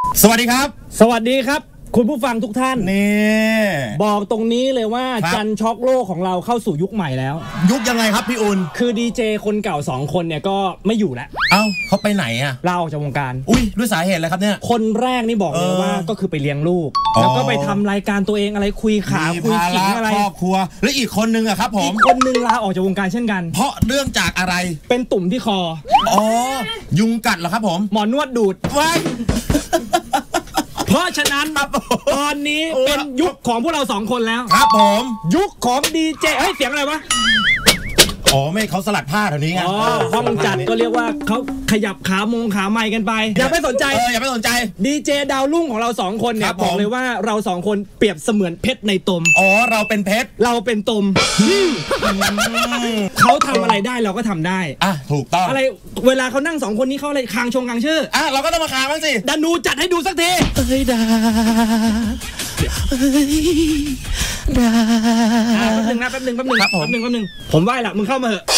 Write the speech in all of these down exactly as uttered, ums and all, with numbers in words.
สวัสดีครับสวัสดีครับคุณผู้ฟังทุกท่านนี่บอกตรงนี้เลยว่าจันช็อกโลกของเราเข้าสู่ยุคใหม่แล้วยุคยังไงครับพี่อุ่นคือดีเจคนเก่าสองคนเนี่ยก็ไม่อยู่แล้วเอ้าเขาไปไหนอะเล่าจากวงการอุ้ยด้วยสาเหตุอะไรครับเนี่ยคนแรกนี่บอกเลยว่าก็คือไปเลี้ยงลูกแล้วก็ไปทำรายการตัวเองอะไรคุยขาคุยขิงอะไรครอบครัวแล้วอีกคนนึงอะครับผมอีกคนนึงลาออกจากวงการเช่นกันเพราะเรื่องจากอะไรเป็นตุ่มที่คออ๋อยุงกัดเหรอครับผมหมอนวดดูดไว้เพราะฉะนั้นตอนนี้เป็นยุคของพวกเราสองคนแล้วครับผมยุคของดีเจเฮ้ยเสียงอะไรวะอ๋อไม่เขาสลัดผ้าแถวนี้ไงอ๋อห้องจัดก็เรียกว่าเขาขยับขามงขาไมค์กันไปอย่าไปสนใจเอออย่าไปสนใจดีเจดาวรุ่งของเราสองคนเนี่ยบอกเลยว่าเราสองคนเปรียบเสมือนเพชรในตมอ๋อเราเป็นเพชรเราเป็นตมเขาทำอะไรได้เราก็ทำได้อ่ะถูกต้องอะไรเวลาเขานั่งสองคนนี้เขาอะไรคางชงคางชื่ออ่ะเราก็ต้องมาคางบ้างสิดานูจัดให้ดูสักทีเอ้ยดาเอ้ยดาแป๊บนึงนะแป๊บนึงแป๊บนึงแป๊บนึงแป๊บนึงผมไหว้ละมึงเข้ามาเถอะ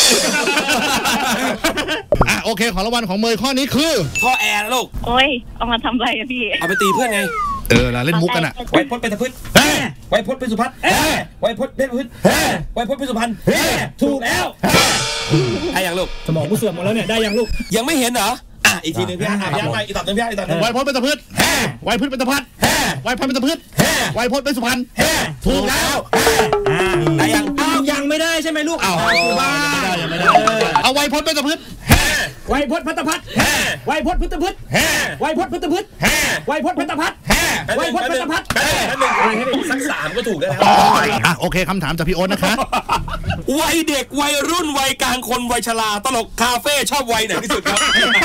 อ่ะโอเคของรางวัลของเมย์ข้อนี้คือข้อแอร์ลูกโอ้ยเอามาทำอะไรอะพี่เอาไปตีเพื่อนไงเออเล่นมุกกันอะไวพจน์เป็นตะพืชไวพจน์เป็นสุพัฒน์ไวพจน์เป็นพืชไวพจน์เป็นสุพรรณถูกแล้วได้ยังลูกสมองกูเสื่อมหมดแล้วเนี่ยได้ยังลูกยังไม่เห็นเหรออ่ะอีกทีนึงพี่อ่ะพี่อ่ะอีกต่อหนึ่งพี่อ่ะอีกต่อหนึ่งไวพจน์เป็นตะพืชไวพจน์เป็นตะพัดไวพจน์เป็นตะพืชไวพจน์เป็นสุพรรณถูกแล้วได้ยังยังไม่ได้ใช่ไหมลูกเอาบ้ายังไม่ได้เอาไวพจน์เป็นตะพืชไวพจน์พัตพัฒน์ไวพจน์พุทธพุทธไวพจน์พุทธพุทธไวพจน์พัตพัฒน์ไวพจน์พัตพัฒน์สักสามก็ถูกได้แล้วอ่ะโอเคคำถามจากพี่โอ๊ตนะคะวัยเด็กวัยรุ่นวัยกลางคนวัยชราตลกคาเฟ่ชอบวัยไหนที่สุดครับ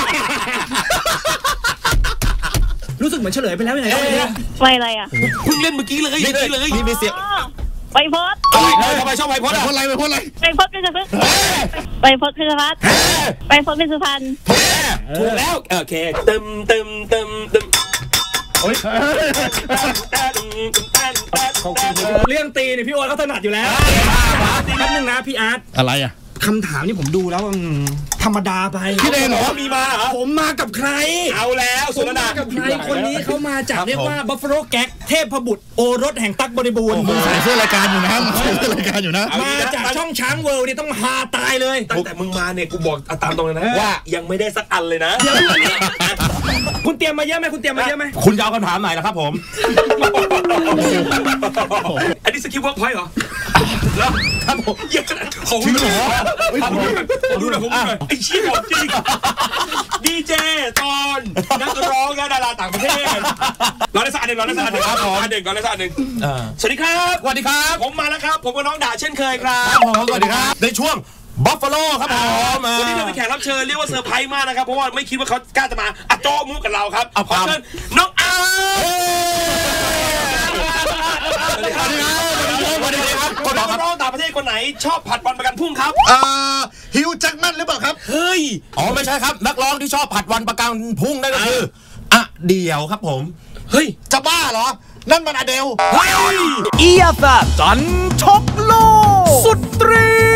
รู้สึกเหมือนเฉลยไปแล้วยังไงวัยอะไรอ่ะเพิ่งเล่นเมื่อกี้เลยนี่เลยนี่มีเสียงไวพจน์ทำไมชอบไวพจน์ไวพจน์อะไรไวพจน์อะไรไวพจน์เป็นสุพรรณไวพจน์เป็นสุพรรณไวพจน์เป็นสุพรรณถูกแล้วโอเคเติมเติมเติมเติมโอ้ยเรื่องตีเนี่ยพี่โอ๊ตเขาถนัดอยู่แล้วแป๊บนึงนะพี่อาร์ตอะไรอ่ะคำถามนี่ผมดูแล้วธรรมดาไปพี่เองเหรอมีมาเหรอผมมากับใครเอาแล้วสุนทรกับใครคนนี้เขามาจากเรียกว่าบัฟฟาโลแก๊กเทพบุตรโอรสแห่งตั๊กบริบูรณ์มึงใส่เสื้อรายการอยู่นะมึงใส่เสื้อรายการอยู่นะมาจากช่องช้างเวิลด์นี่ต้องฮาตายเลยตั้งแต่มึงมาเนี่ยกูบอกตามตรงเลยนะว่ายังไม่ได้สักอันเลยนะคุณเตรียมมาเยอะไหมคุณเตรียมมาเยอะไหมคุณจะเอาคำถามไหนล่ะครับผมอันนี้สกิปเวิร์กพอยต์เหรอแล้วครับผมเยอะขนาดของจริงเหรอดูหน่อยผมหน่อยไอ้ชี้บอกจริงดีเจตอนนักร้องและดาราต่างประเทศรอได้สักอันหนึ่งรอได้สักอันหนึ่งครับผมอันหนึ่งรอได้สักอันหนึ่งสวัสดีครับสวัสดีครับผมมาแล้วครับผมกับน้องด่าเช่นเคยครับสวัสดีครับในช่วงบัฟฟาโลครับผมวันนี้เราเป็นแขกรับเชิญเรียกว่าเซอร์ไพรส์มากนะครับเพราะว่าไม่คิดว่าเขากล้าจะมาอัดโจมุกกับเราครับขอเชิญน้องอาสวัสดีครับสวัสดีครับคนนักร้องต่างประเทศคนไหนชอบผัดวันประกันพรุ่งครับเอ่อฮิวแจ็คแมนหรือเปล่าครับเฮ้ยอ๋อไม่ใช่ครับนักร้องที่ชอบผัดวันประกันพรุ่งนั่นก็คืออะเดี่ยวครับผมเฮ้ยจะบ้าเหรอนั่นมันอเดลเฮ้ยอียาฟาจันทกโลสุดตรี